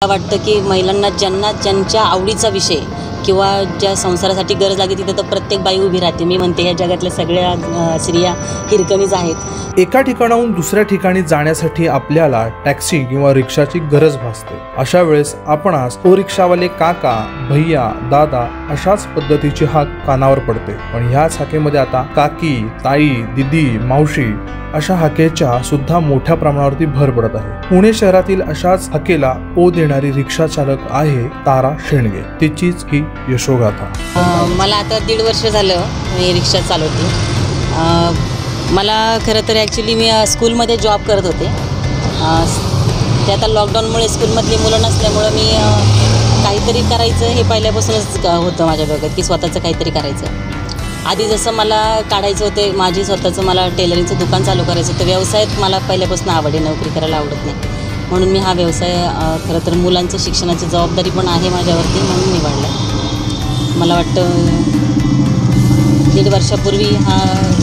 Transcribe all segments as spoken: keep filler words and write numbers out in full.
मला वाटतं की महिलांना ज्यांना ज्यांच्या आवडीचा विषय किंवा ज्या संसारासाठी गरज लागते तिथे तर प्रत्येक बाई उभी राहते। मी म्हणते या जगातल्या सगळ्या स्त्रिया हिरकणीच आहेत। एका ठिकाणाहून दुसऱ्या ठिकाणी जाण्यासाठी आपल्याला टॅक्सी किंवा रिक्षाची गरज भासते। अशा वेळेस आपणास ओ रिक्षावाले काका, भैया, दादा अशाच पद्धतीची हाक कानावर पडते। पण ह्याच हाकेमध्ये आता काकी, ताई, दीदी, मावशी अशा हाकेच्या सुद्धा मोठ्या प्रमाणावरती भर पडत आहे। पुणे शहरातील अशाच हाकेला ओ देणारी रिक्षा चालक आहे तारा शेंडगे। तिचीच ही यशोगाथा। मला आता दीड वर्ष झालं मी रिक्षा चालवते। मला खरं तर ॲक्च्युली मी स्कूलमध्ये जॉब करत होते। ते आता लॉकडाऊनमुळे स्कूलमधली मुलं नसल्यामुळं मी काहीतरी करायचं हे पहिल्यापासूनच होतं माझ्या डोक्यात की स्वतःचं काहीतरी करायचं। आधी जसं मला काढायचं होतं माझी स्वतःचं मला टेलरिंगचं दुकान चालू करायचं होतं। व्यवसायात मला पहिल्यापासून आवड आहे, नोकरी करायला आवडत नाही म्हणून मी हा व्यवसाय खरं तर मुलांचं शिक्षणाची जबाबदारी पण आहे माझ्यावरती म्हणून निवडला। मला वाटतं दीड वर्षापूर्वी हा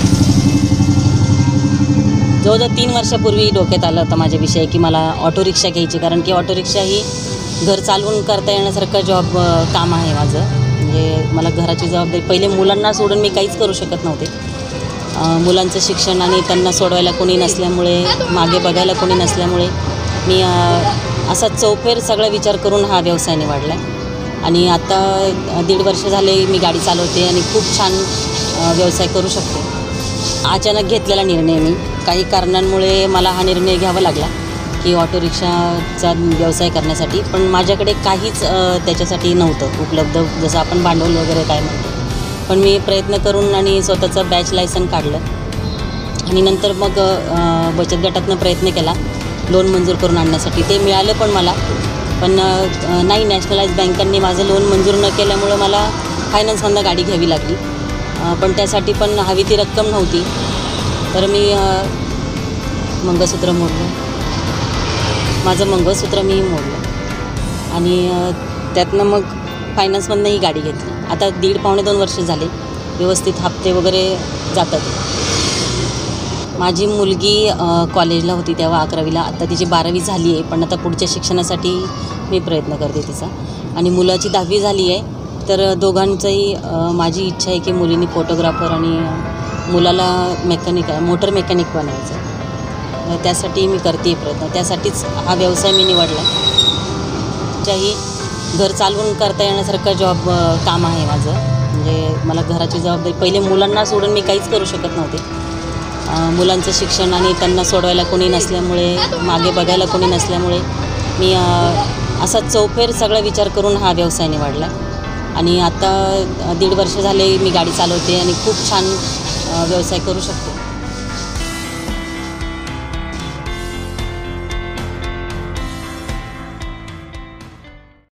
जवळजवळ तीन वर्षापूर्वी डोक्यात आलं होतं माझ्याविषयी की मला ऑटो रिक्षा घ्यायची, कारण की ऑटो रिक्षा ही घर चालवून करता येण्यासारखं जॉब काम आहे माझं। म्हणजे मला घराची जबाबदारी पहिले मुलांना सोडून मी काहीच करू शकत नव्हते। मुलांचं शिक्षण आणि त्यांना सोडवायला कोणी नसल्यामुळे, मागे बघायला कोणी नसल्यामुळे मी असा चौफेर सगळा विचार करून हा व्यवसाय निवडला आणि आता दीड वर्ष झाले मी गाडी चालवते आणि खूप छान व्यवसाय करू शकते। अचानक घेतलेला निर्णय मी काही कारणांमुळे मला हा निर्णय घ्यावा लागला की ऑटो रिक्षाचा व्यवसाय करण्यासाठी, पण माझ्याकडे काहीच त्याच्यासाठी नव्हतं उपलब्ध, जसं आपण भांडवल वगैरे काय म्हणतो। पण मी प्रयत्न करून आणि स्वतःचं बॅच लायसन काढलं आणि नंतर मग बचत गटातनं प्रयत्न केला लोन मंजूर करून आणण्यासाठी। ते मिळालं पण मला, पण नाही नॅशनलाइज बँकांनी माझं लोन मंजूर न केल्यामुळं मला फायनान्समधनं गाडी घ्यावी लागली। पण त्यासाठी पण हवी ती रक्कम नव्हती, तर मी मंगळसूत्र मोडलं, माझं मंगळसूत्र मी मोडलं आणि त्यातनं मग फायनान्समधनं ही गाडी घेतली। आता दीड पावणे दोन वर्ष झाले व्यवस्थित हप्ते वगैरे जातात। माझी मुलगी कॉलेजला होती तेव्हा अकरावीला, आता तिची बारावी झाली आहे, पण आता पुढच्या शिक्षणासाठी मी प्रयत्न करते तिचा। आणि मुलाची दहावी झाली आहे, तर दोघांचंही माझी इच्छा आहे की मुलींनी फोटोग्राफर आणि मुलाला मेकॅनिक मोटर मेकॅनिक बनायचं, त्यासाठी मी करते प्रयत्न। त्यासाठीच हा व्यवसाय मी निवडला। ज्याही घर चालवून करता येण्यासारखं जॉब काम आहे माझं। म्हणजे मला घराची जबाबदारी पहिले मुलांना सोडून मी काहीच करू शकत नव्हते। मुलांचं शिक्षण आणि त्यांना सोडवायला कोणी नसल्यामुळे, मागे बघायला कोणी नसल्यामुळे मी असा चौफेर सगळा विचार करून हा व्यवसाय निवडला आणि आता दीड वर्ष झाले मी गाडी चालवते आणि खूप छान व्यवसाय करू शकते।